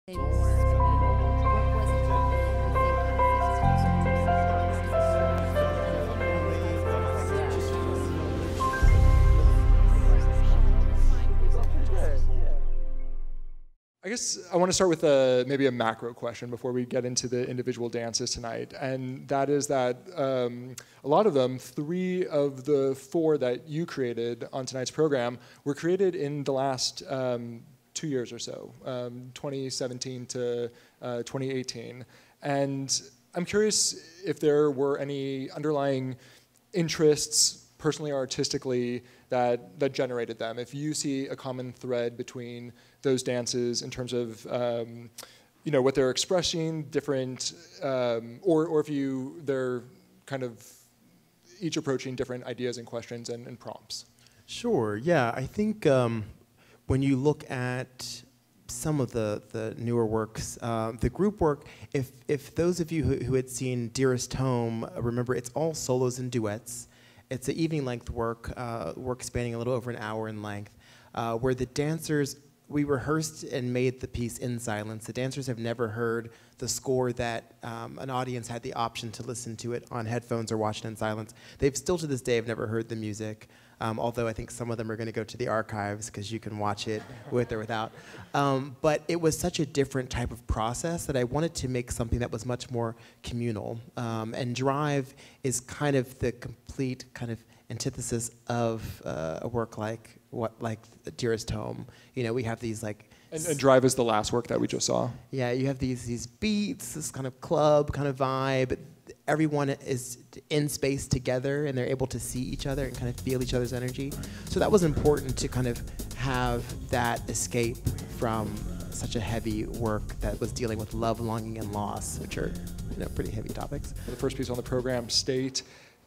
I guess I want to start with maybe a macro question before we get into the individual dances tonight, and that is that a lot of them, 3 of the 4 that you created on tonight's program, were created in the last 2 years or so, 2017 to 2018. And I'm curious if there were any underlying interests, personally or artistically, that generated them. If you see a common thread between those dances in terms of what they're expressing, different, or if they're kind of each approaching different ideas and questions and prompts. Sure. Yeah, I think when you look at some of the newer works, the group work, if those of you who had seen Dearest Home, remember it's all solos and duets. It's an evening-length work spanning a little over an hour in length, where the dancers, we rehearsed and made the piece in silence. The dancers have never heard the score that an audience had the option to listen to it on headphones or watch it in silence. They've still to this day have never heard the music, although I think some of them are going to go to the archives because you can watch it with or without. But it was such a different type of process that I wanted to make something that was much more communal. And Drive is kind of the complete kind of antithesis of a work like Dearest Home. We have these like. And Drive is the last work that we just saw. Yeah, you have these beats, this kind of club kind of vibe. Everyone is in space together, and they're able to see each other and kind of feel each other's energy. So that was important to kind of have that escape from such a heavy work that was dealing with love, longing, and loss, which are pretty heavy topics. The first piece on the program, State.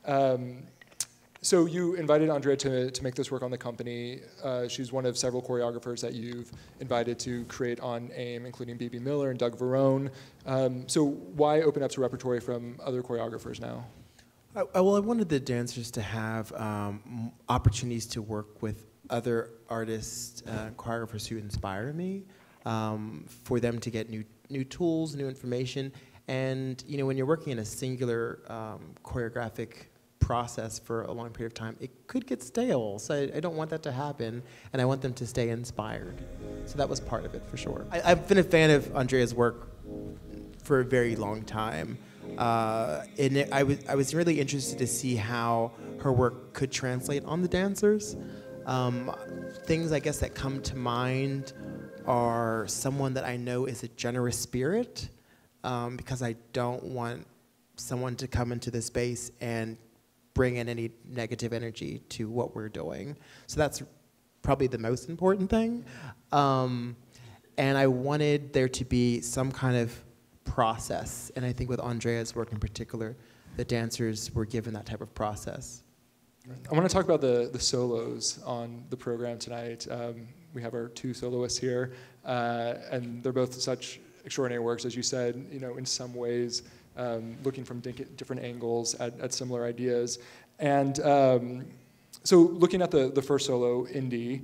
So you invited Andrea to make this work on the company. She's one of several choreographers that you've invited to create on A.I.M, including B.B. Miller and Doug Verone. So why open up to repertory from other choreographers now? Well, I wanted the dancers to have opportunities to work with other artists, choreographers who inspire me, for them to get new tools, new information. And when you're working in a singular choreographic process for a long period of time, it could get stale. So I don't want that to happen, and I want them to stay inspired. So that was part of it for sure. I've been a fan of Andrea's work for a very long time. And I was really interested to see how her work could translate on the dancers. Things I guess that come to mind are someone that I know is a generous spirit, because I don't want someone to come into the space and bring in any negative energy to what we're doing. So that's probably the most important thing. And I wanted there to be some kind of process. And I think with Andrea's work in particular, the dancers were given that type of process. I want to talk about the solos on the program tonight. We have our 2 soloists here, and they're both such extraordinary works, as you said, in some ways, looking from different angles at similar ideas. And so looking at the first solo, Indy,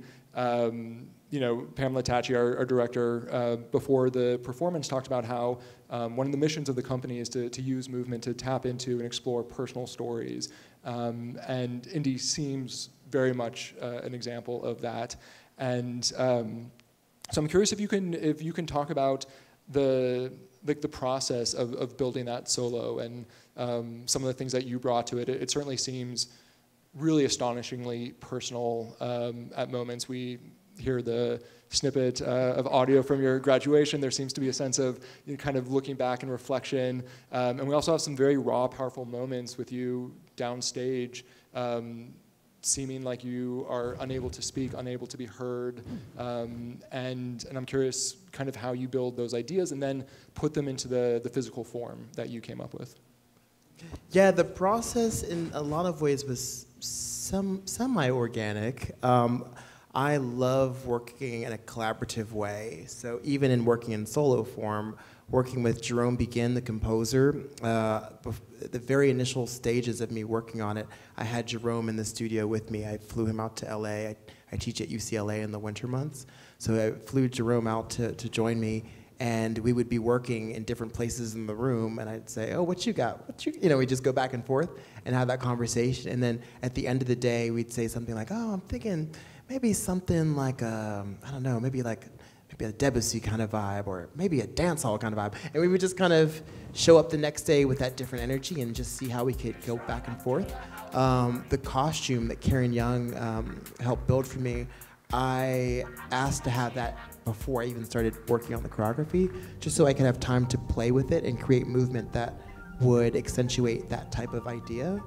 Pamela Tachi, our director, before the performance talked about how one of the missions of the company is to use movement to tap into and explore personal stories. And Indy seems very much an example of that. And so I'm curious if you can talk about the process of building that solo and some of the things that you brought to it. It certainly seems really astonishingly personal at moments. We hear the snippet of audio from your graduation. There seems to be a sense of kind of looking back and reflection. And we also have some very raw, powerful moments with you downstage, seeming like you are unable to speak, unable to be heard. And I'm curious kind of how you build those ideas and then put them into the physical form that you came up with. Yeah, the process in a lot of ways was semi-organic. I love working in a collaborative way. So even in working in solo form, working with Jerome Begin, the composer, the very initial stages of me working on it, I had Jerome in the studio with me. I flew him out to LA. I teach at UCLA in the winter months. So I flew Jerome out to join me. and we would be working in different places in the room, and I'd say, oh, what you got? We just go back and forth and have that conversation. And then at the end of the day, we'd say something like, oh, I'm thinking maybe something like, I don't know, maybe a Debussy kind of vibe, or maybe a dance hall kind of vibe. And we would just kind of show up the next day with that different energy and just see how we could go back and forth. The costume that Karen Young helped build for me, I asked to have that before I even started working on the choreography, just so I could have time to play with it and create movement that would accentuate that type of idea.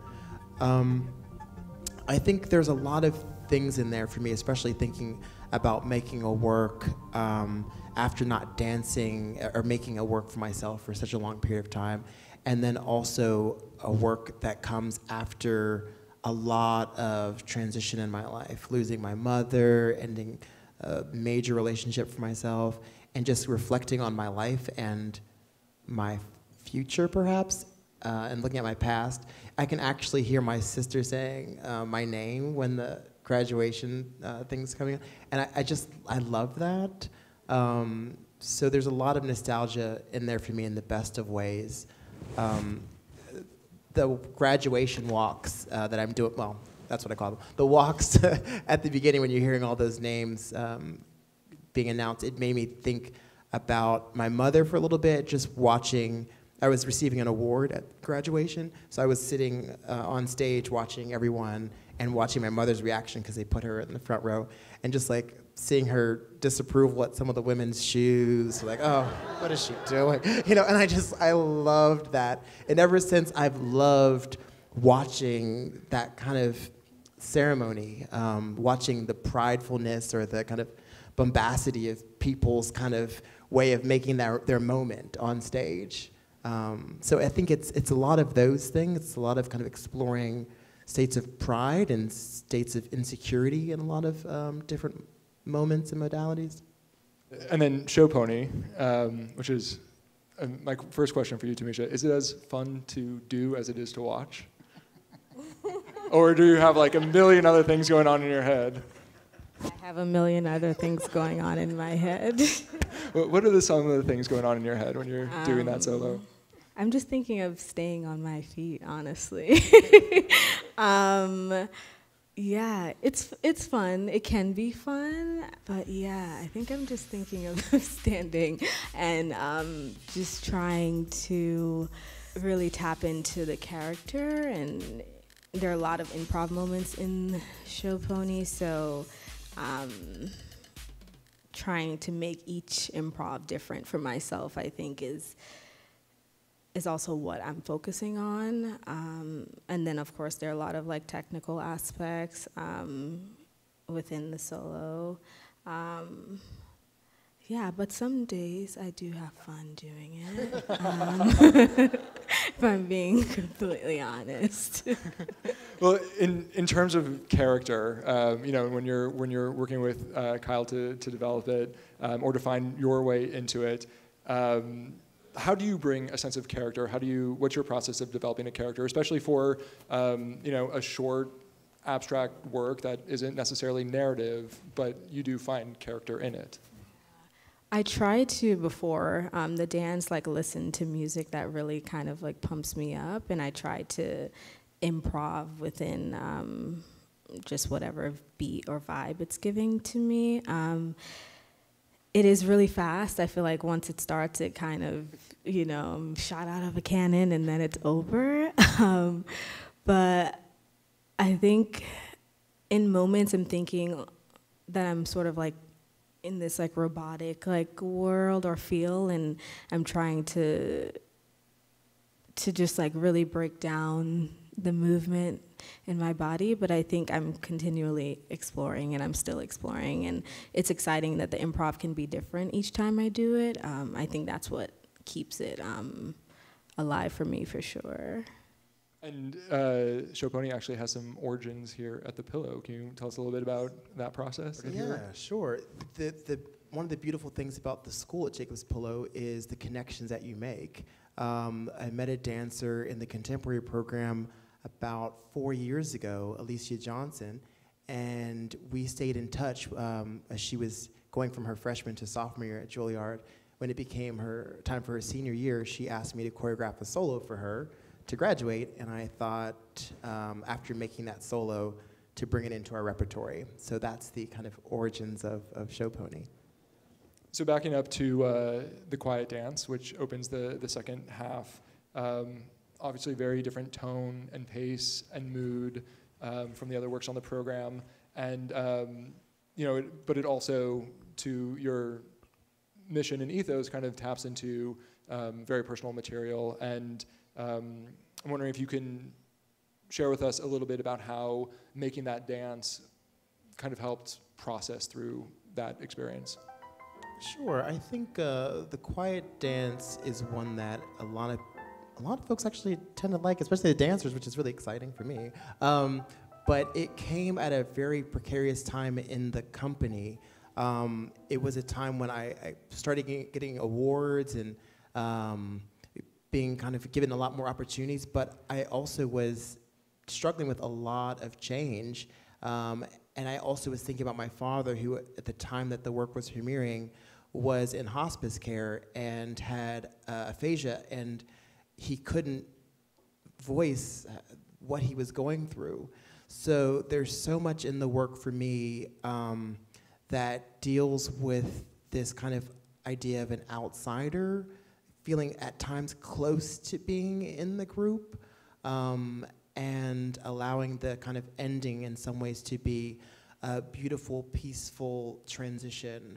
I think there's a lot of things in there for me, especially thinking about making a work after not dancing or making a work for myself for such a long period of time, and then also a work that comes after a lot of transition in my life, losing my mother, ending a major relationship for myself, and just reflecting on my life and my future, perhaps, and looking at my past. I can actually hear my sister saying my name when the graduation thing's coming up, and I love that. So there's a lot of nostalgia in there for me in the best of ways. The graduation walks that I'm doing, well, that's what I call them. The walks at the beginning when you're hearing all those names being announced, it made me think about my mother for a little bit, just watching. I was receiving an award at graduation, so I was sitting on stage watching everyone and watching my mother's reaction because they put her in the front row, and just like seeing her disapproval at some of the women's shoes, like, oh, what is she doing? And I loved that. And ever since, I've loved watching that kind of ceremony, watching the pridefulness or the kind of bombacity of people's kind of way of making their moment on stage. So I think it's a lot of those things. It's a lot of kind of exploring states of pride and states of insecurity in a lot of different moments and modalities. And then Show Pony, which is my first question for you, Tamisha. Is it as fun to do as it is to watch? Or do you have like a million other things going on in your head? I have a million other things going on in my head. What are some of the things going on in your head when you're doing that solo? I'm just thinking of staying on my feet, honestly. Yeah, it's fun. It can be fun, but yeah, I think I'm just thinking of standing and just trying to really tap into the character. And there are a lot of improv moments in Show Pony, so trying to make each improv different for myself, I think, is also what I'm focusing on. And then, of course, there are a lot of like technical aspects within the solo. Yeah, but some days I do have fun doing it, if I'm being completely honest. Well, in terms of character, when you're working with Kyle to develop it or to find your way into it, how do you bring a sense of character? What's your process of developing a character, especially for a short, abstract work that isn't necessarily narrative, but you do find character in it? I try to, before the dance, like listen to music that really kind of like pumps me up, and I try to improv within just whatever beat or vibe it's giving to me. It is really fast. I feel like once it starts, it kind of, shot out of a cannon and then it's over. But I think in moments I'm thinking that I'm sort of like in this like robotic like world or feel, and I'm trying to just like really break down the movement in my body, but I think I'm continually exploring, and I'm still exploring, and it's exciting that the improv can be different each time I do it. I think that's what keeps it alive for me, for sure. And Show Pony actually has some origins here at the Pillow. Can you tell us a little bit about that process? Yeah, sure. One of the beautiful things about the school at Jacob's Pillow is the connections that you make. I met a dancer in the contemporary program about 4 years ago, Alicia Johnson, and we stayed in touch as she was going from her freshman to sophomore year at Juilliard. when it became her time for her senior year, she asked me to choreograph a solo for her to graduate, and I thought, after making that solo, to bring it into our repertory. So that's the kind of origins of Show Pony. So backing up to the quiet dance, which opens the second half, obviously very different tone and pace and mood from the other works on the program, and but it also, to your mission and ethos, kind of taps into very personal material. And I'm wondering if you can share with us a little bit about how making that dance kind of helped process through that experience. Sure. I think the quiet dance is one that a lot of folks actually tend to like, especially the dancers, which is really exciting for me. But it came at a very precarious time in the company. It was a time when I started getting awards and being kind of given a lot more opportunities, but I also was struggling with a lot of change. And I also was thinking about my father, who at the time that the work was premiering was in hospice care and had aphasia, and he couldn't voice what he was going through. So there's so much in the work for me that deals with this kind of idea of an outsider, feeling at times close to being in the group, and allowing the kind of ending in some ways to be a beautiful, peaceful transition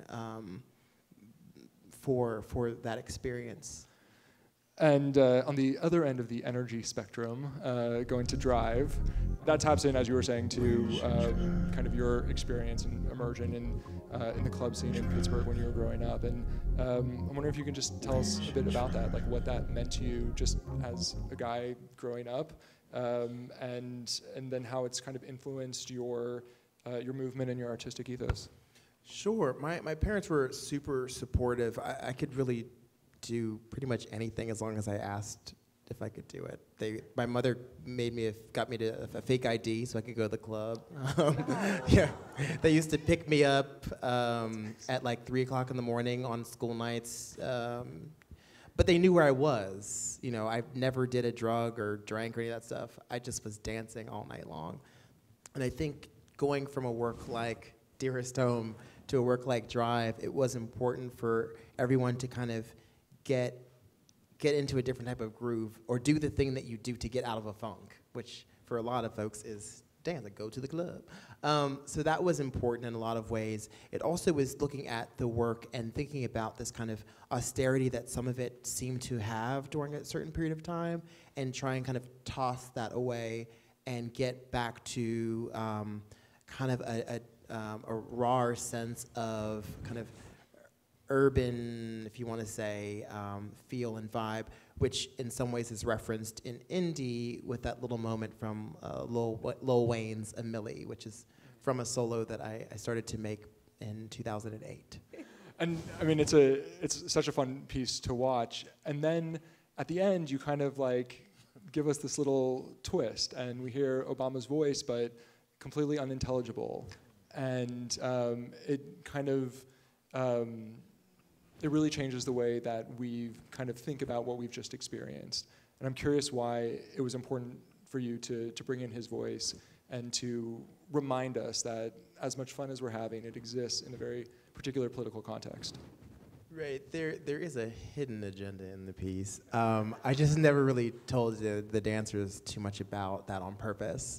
for that experience. And on the other end of the energy spectrum, going to Drive, that taps in, as you were saying, to kind of your experience and immersion in the club scene in Pittsburgh when you were growing up. And I'm wondering if you can just tell us a bit about that, like what that meant to you just as a guy growing up, and then how it's kind of influenced your movement and your artistic ethos. Sure. My parents were super supportive. I could really do pretty much anything as long as I asked if I could do it. My mother got me to a fake ID so I could go to the club. Yeah, they used to pick me up at like 3 o'clock in the morning on school nights. But they knew where I was. You know, I never did a drug or drank or any of that stuff. I just was dancing all night long. And I think going from a work like Dearest Home to a work like Drive, it was important for everyone to kind of get into a different type of groove or do the thing that you do to get out of a funk, which for a lot of folks is dance, like go to the club. So that was important in a lot of ways. It also was looking at the work and thinking about this kind of austerity that some of it seemed to have during a certain period of time, and try and kind of toss that away and get back to kind of a raw sense of kind of urban, if you want to say, feel and vibe, which in some ways is referenced in Indy with that little moment from Lil Wayne's A Milli, which is from a solo that I started to make in 2008. And I mean, it's such a fun piece to watch. And then at the end, you kind of like give us this little twist, and we hear Obama's voice, but completely unintelligible. And it kind of it really changes the way that we kind of think about what we've just experienced. And I'm curious why it was important for you to bring in his voice and to remind us that as much fun as we're having, it exists in a very particular political context. Right, there is a hidden agenda in the piece. I just never really told the dancers too much about that on purpose.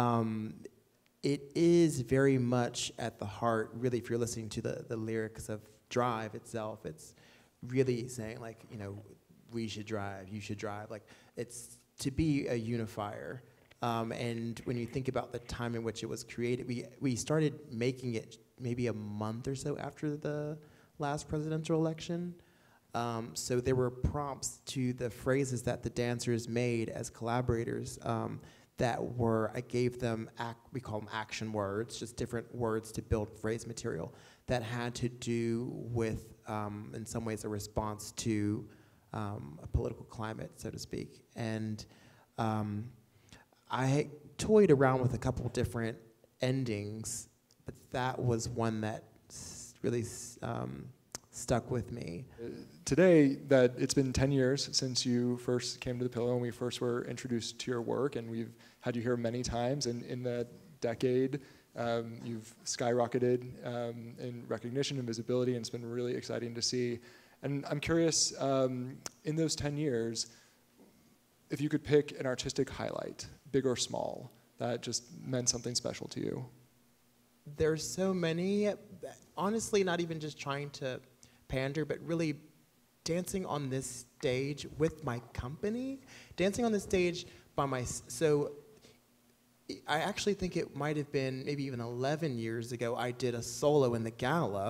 It is very much at the heart, really, if you're listening to the lyrics of Drive itself, it's really saying, like, you know, we should drive, you should drive. Like, it's to be a unifier. And when you think about the time in which it was created, we started making it maybe a month or so after the last presidential election. So there were prompts to the phrases that the dancers made as collaborators that were, I gave them, we call them action words, just different words to build phrase material that had to do with, in some ways, a response to a political climate, so to speak. And I toyed around with a couple different endings, but that was one that really stuck with me. Today, that it's been 10 years since you first came to the Pillow and we first were introduced to your work, and we've had you here many times, and in that decade, you've skyrocketed in recognition and visibility, and it's been really exciting to see. And I'm curious, in those 10 years, if you could pick an artistic highlight, big or small, that just meant something special to you. There's so many, honestly, not even just trying to pander, but really dancing on this stage with my company, dancing on this stage by so I actually think it might have been maybe even 11 years ago, I did a solo in the gala.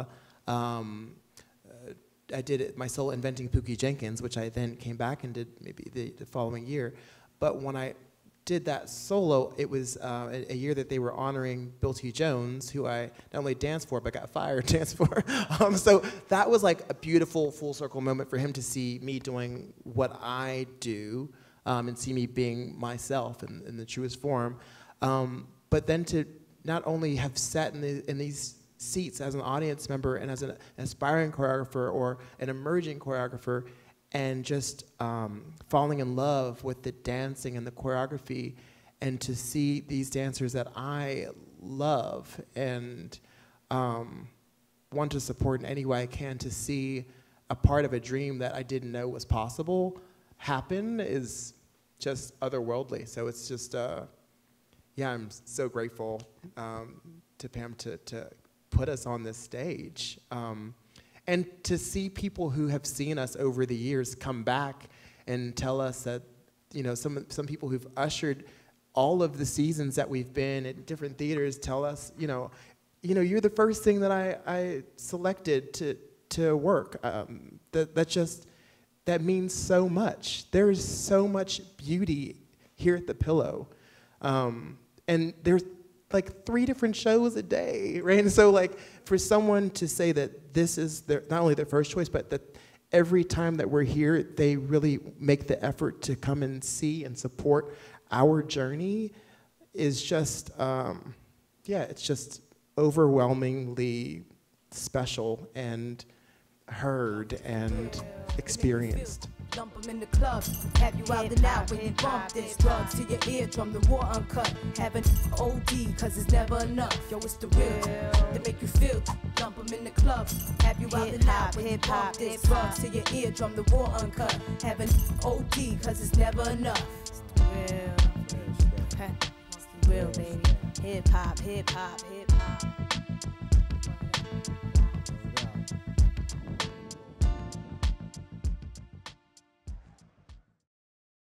I did my solo Inventing Pookie Jenkins, which I then came back and did maybe the following year. But when I did that solo, it was a year that they were honoring Bill T. Jones, who I not only danced for, but got fired danced for. So that was like a beautiful full circle moment for him to see me doing what I do, and see me being myself in the truest form. But then to not only have sat in these seats as an audience member and as an aspiring choreographer or an emerging choreographer, and just falling in love with the dancing and the choreography, and to see these dancers that I love and want to support in any way I can, to see a part of a dream that I didn't know was possible happen is just otherworldly. So it's just, yeah, I'm so grateful to Pam to put us on this stage. And to see people who have seen us over the years come back and tell us that, you know, some people who've ushered all of the seasons that we've been at different theaters tell us, you know, you're the first thing that I selected to work. That means so much. There is so much beauty here at the Pillow, and there's like 3 different shows a day, right? And so like for someone to say that this is not only their first choice, but that every time that we're here, they really make the effort to come and see and support our journey is just, yeah, it's just overwhelmingly special and heard and experienced. Dump them in the club, have you out and out when you bump this. Drugs to your eardrum, the war uncut. Having OD, cause it's never enough. Yo, it's the real that make you feel. Dump them in the club, have you out and out when you bump this. Drugs to your eardrum, the war uncut. Having OD, cause it's never enough. It's the real, it's the real, baby. Hip hop, hip hop, hip hop.